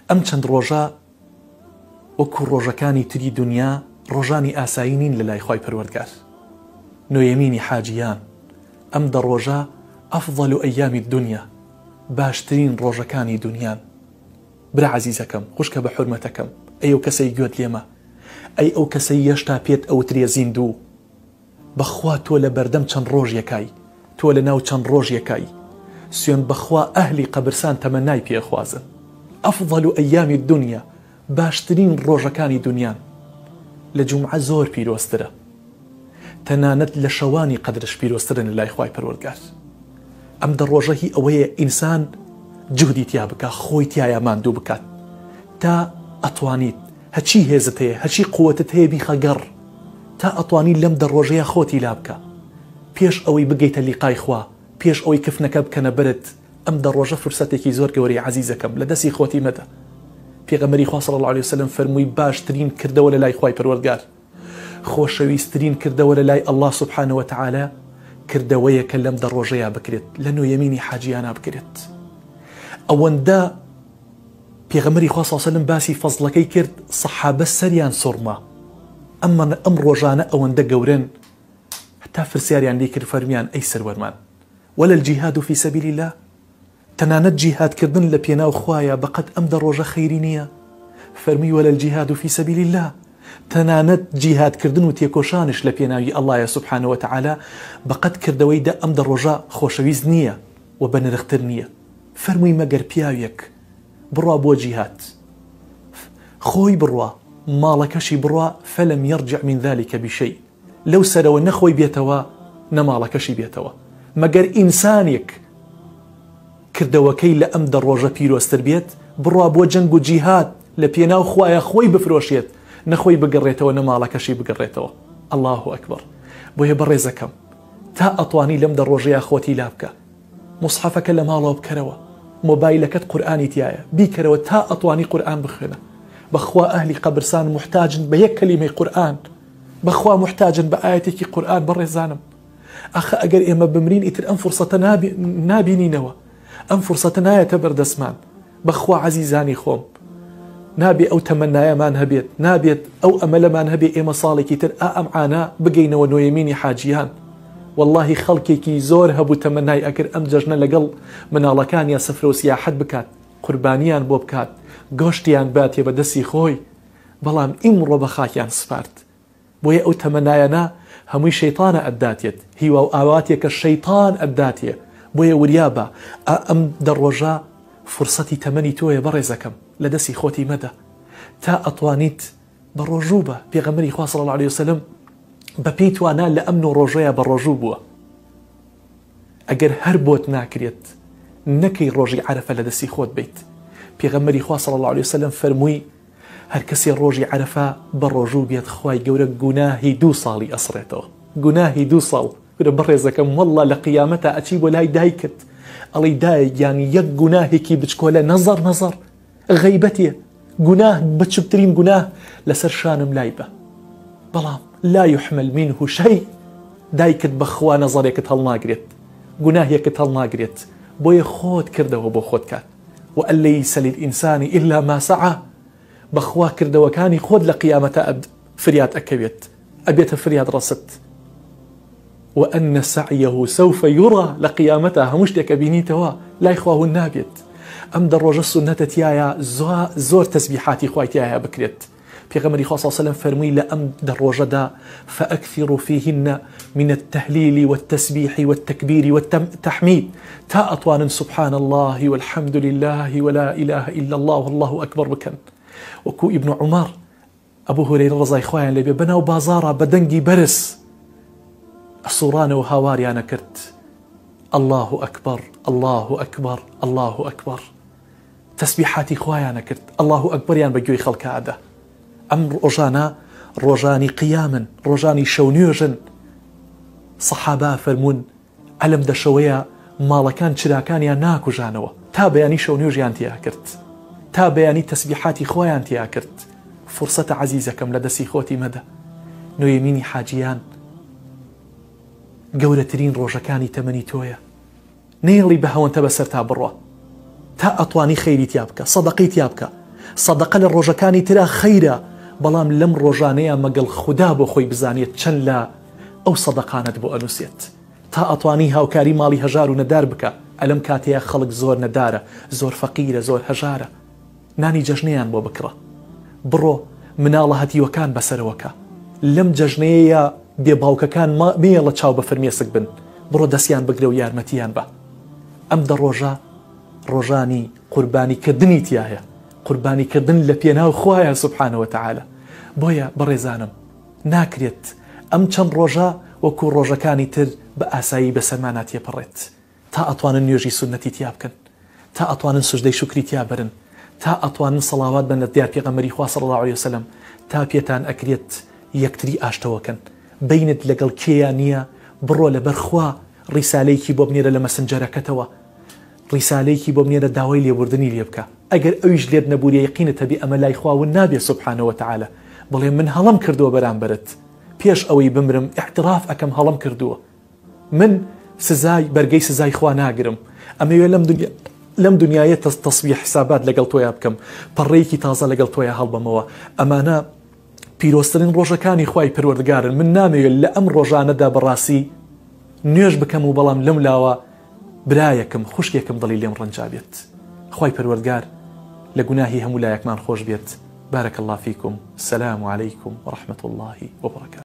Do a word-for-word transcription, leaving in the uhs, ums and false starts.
ئەم چەند ڕۆژە وەکو ڕۆژەکانی تری دنیا ڕۆژانی ئاسایی نین لە لای خۆی پەروەردگار. نوێیەمینی حاجیان ئەم دە ڕۆژە ئەفضەل و ئەیامی دنیا، باشترین ڕۆژەکانی دنیان. برا عەزیزەکەم، خوشکە بە حورمەتەکەم، ئەی ئەو کەسەی گوێت لێمە، ئەی ئەو کەسەی هێشتا پێت ئەوترێ زیندوو، بەخوا تۆ لە بەردەم چەند ڕۆژ یەکای، تۆ لە ناو چەند ڕۆژ یەکای. سوێن بەخوا ئەهلی قەبرستان تەمەنای پێخوازن. ئەفضەل و ئەیامی دنیا، باشترین ڕۆژەکانی دنیان. لە جومعە زۆر پیرۆسترە، تەنانەت لە شەوانی قەدرش پیرۆسترن لە لای خوای پەروەردگار. ئەم دە ڕۆژە هی ئەوەیە ئینسان جهدی تیا بکات، خۆی تایە ماندوو بکات، تا ئەتوانیت هەچی هێزت هەیە، هەچی قووەتت هەیە بیخە گەڕ، تا ئەتوانی لەم دە ڕۆژەیە خۆتی لا بکە پێش ئەوەی بگەیتە لیقای خوا، پێش ئەوەی کفنەکە بکەنە بەرت. ئەم دە ڕۆژە فرسەتێکی زۆر گەورەی عەزیزەکەم، لە دەستی خۆتی مەدە. پێغەمبەری خوا صلی الله علیه وسلم فەرمووی باشترین کردەوە لە لای خوای پەروەردگار، خۆشەویستترین کردەوە لە لای الله سبحانه وتعالى کردەوەیە کە لەم دە ڕۆژەیە بکرێت، لە نوێیەمینی حاجیانە بکرێت. ئەوەندە پێغەمبەری خوا صلی الله علیه وسلم باسی فەزڵەکەی کرد، سەحابە سەریان سوڕما. ئەمما ئەم ڕۆژانە ئەوەندە گەورن، حتا فرسیاریان لێ کرد، فەرمیان ئەی سەروەرمان، وەلا الجیهاد فی سەبیل الله، تەنانەت جیهادکردن لە پێناو خوایە بەقەد ئەم دە ڕۆژە خەیری نییە. فەرمی وەلا الجیهاد فی سەبیل الله، تەنانەت جیهادکردن و تێکۆشانش لە پێناوی ئەڵڵایە سوبحانە وتعالە بەقەد کردەوەی دە ئەم دە ڕۆژە خۆشەویست نییە و بەنرختر نییە. فەرمووی مەگەر پیاوێک بڕوا بۆ جیهاد، خۆی بڕوا، ماڵەکەشی بڕوا، فەلەم یەرجع من ذلك بشەی، لەو سەرەوە نەخۆی بێتەوە نەماڵەکەشی بێتەوە، مەگەر ئینسانێک کردەوەکەی لە ئەم دە ڕۆژە پیرۆستر بێت، بڕوا بۆ جەنگ و جیهاد لە پێناو خوایە خۆی بفرۆشێت، نەخۆی بگەڕێتەوە نەماڵەکەشی بگەڕێتەوە. الله ئەکبەر. بۆیە بەڕێزەکەم، تا ئەتوانی لەم دە ڕۆژەیە خۆتی لا بکە، مصحەفەکە لە ماڵەوە بکەرەوە، مۆبایلەکەت قورئانی تایە بیکەرەوە، تا ئەتوانی قورئان بخوێنە. بەخوا ئەهلی قەبرستان محتاجن بە یەک کەلیمەی قورئان، بەخوا محتاجن بە ئاەتێکی قورئان. بەڕێزانم، ئەخە ئەگەر ئێمە بمرین ئیتر ئەم فرسەتە نابینینەوە، ئەم فرسەتە نایەتە بەردەستمان. بەخوا عەزیزانی خۆم، نابێ ئەو تەمەنایەمان هەبێت، نابێت ئەو ئەمەلەمان هەبێ ئێمە ساڵێکی تر ئا ئەم عانە بگەینەوە نوێیەمینی حاجیان. واللهی خەڵکێکی زۆر هەبوو تەمەنای ئەکر ئەم جەژنە لەگەڵ مناڵەکانیان سەفرە و سیاحەت بکات، قوربانیان بۆ بکات، گۆشتیان باتێ بە دەستی خۆی، بەڵام ئیمڕۆ بە خاکیان سپارد. بۆیە ئەو تەمەنایەنە هەمووی شەیطانە ئەداتێت، هیوا و ئاواتێکە شەیطان ئەداتێ. بۆیە وریا بە ئەم دە ڕۆژە فرسەتی تەمەنی تۆیە بەڕێزەکەم، لە دەستی خۆتی مەدە، تا ئەتوانیت بە ڕۆژوو بە. پێغەمبەری خوا صلی الله علیه وسلم بە پێی توانە لە ئەم نۆ ڕۆژەیە بە ڕۆژوو بووە. ئەگەر هەر بۆت ناکرێت نەکەی ڕۆژی عەرەفە لە دەستی خۆت بیت. پێغەمبەری خوا صلی الله علیه وسلم فەرمووی هەر کەسێ ڕۆژی عەرەفە بە ڕۆژوو بێت، خوای گەورە گوناهی دوو ساڵی ئەسڕێتەوە، گوناهی دوو ساڵ. بەڕێزەکەم وەڵڵا لە قیامەتە ئەچی بۆ لای دایکت، ئەڵی دایک یانی یەک گوناهێکی بچکۆلە نەزەر نەزەر غەیبەتێ، گوناه بچووکترین گوناه لەسەر شانم لای بە، بەڵام لا يحمل منه شيء. دایکت بەخوا نەزەرێکت هەڵناگرێت، گوناهێکت هەڵناگرێت، بۆیە خۆت کردەوە بۆ خۆت کات. وأن ليس للإنسان إلا ما سعى. بەخوا کردەوەکانی خۆت لە قیامەتە فریاد ئەکەوێت، ئەبێتە فریاد ڕەست. وأن سعيه سوف يرى لقيامته، هموش ديك بينيتوا لا يخواهن نابيت. أم در رجل سنة تيايا زور تسبيحاتي خواتيايا بكريت. بيغمري خاصة صلى الله عليه وسلم فرمي لأم در رجدا فأكثر فيهن من التهليل والتسبيح والتكبير والتحميد، تا أطوان سبحان الله والحمد لله ولا إله إلا الله والله أكبر بكن. وكو ابن عمر أبو هريرة رضي خوان لبي بناو بازارا بدنجي برس الصوران وهاواريانا كرت الله أكبر الله أكبر الله أكبر، تسبيحاتي خوايانا كرت الله أكبر يان بجوي خلق عادة. أم روجانا روجاني قياما روجاني شونيوجن. صحابة فرمون علم دا شوية مالكان شراكان يا ناكو جانوا، تا بياني شونيوج يانتيا كرت، تا بياني تسبيحاتي خوايانتيا كرت. فرصة عزيزكم لدسي خوتي مدى نو يميني حاجيان گەورەترین ڕۆژەکانی تەمەنی تۆیە. نێڵی بە هەوەنتە بەسەر تا بڕوە، تا ئەتوانی خەیری تیا بکە، سەدەقەی تیا بکە، سەدەقە لە ڕۆژەکانی ترا خەیرە، بەڵام لەم ڕۆژانەیە مەگەڵ خوددا بۆ خۆی بزانێت چەند لە ئەو سەدەقانت بۆ ئەنووسێت، تا ئەتوانی هاوکاری ماڵی هەژار و نەدار بکە. ئەلەم کاتەیە خەڵک زۆر نەدارە، زۆر فەقیرە، زۆر هەژارە، نانی جەژنەیان بۆ بکڕە. بڕۆ مناڵە هەتیوەکان بەسەرەوەکە، لەم جەژنەیە بێباوکەکان مێڵە چاو بە فرمێسک بن، بڕۆ دەستیان بگرە و یارمەتیان بە. ئەم دە ڕۆژە ڕۆژانی قوربانیکردنی تایە، قوربانیکردن لە پێناو خوایە سوبحانەوە تەعالە. بۆیە بەڕێزانم ناکرێت ئەم چەند ڕۆژە وەکو ڕۆژەکانی تر بە ئاسایی بەسەرمانە تێپەڕێت، تا ئەتوانن نوێژی سونەتی تیا بکەن، تا ئەتوانن سوژدەی شوکری تیا بەرن، تا ئەتوانن سەڵاوات بن لە دیار پێغەمبەری خوا صلی الله علیه وسلم، تا پێتان ئەکرێت یەکتری ئاشتەوەکەن. بینت لەگەڵ کێیان نییە، بڕۆ لەبەر خوا ڕیسالەیەکی بۆ بنێرە لە مەسنجەرەکەتەوە، ڕیسالەیەکی بۆ بنێرە داوای لێبوردنی لێ بکە. ئەگەر ئەویش لێت نەبووری یەقینت هەبێ ئەمە لای خواون نابێ سوبحانەوە تەعالە، بڵێ من هەڵم کردووە بەرامبەرت، پێش ئەوەی بمرم اعتراف ئەکەم هەڵم کردووە، من سزای بەرگەی سزای خوا ناگرم، ئەمەوێ لەم دنیا لەم دنیاە تەسبیح حسابات لەگەڵ تۆیە بکەم، پەڕەیەکی تازە لەگەڵ تۆیە هەڵبەمەوە. ئەمانە پیرۆستترین ڕۆژەکانی خوای پەروەردگارن. من نامەوێت لە ئەم ڕۆژانەدا بەڕاستی نوێژ بکەم و بەڵام لەم لاوە برایەکم خوشکێکم دڵی لێم ڕەنجا بێت. خوای پەروەردگار لە گوناهی هەموو لایەکمان خۆش بێت. بارك الله فيكم. السلام عليكم ورحمة الله وبركاته.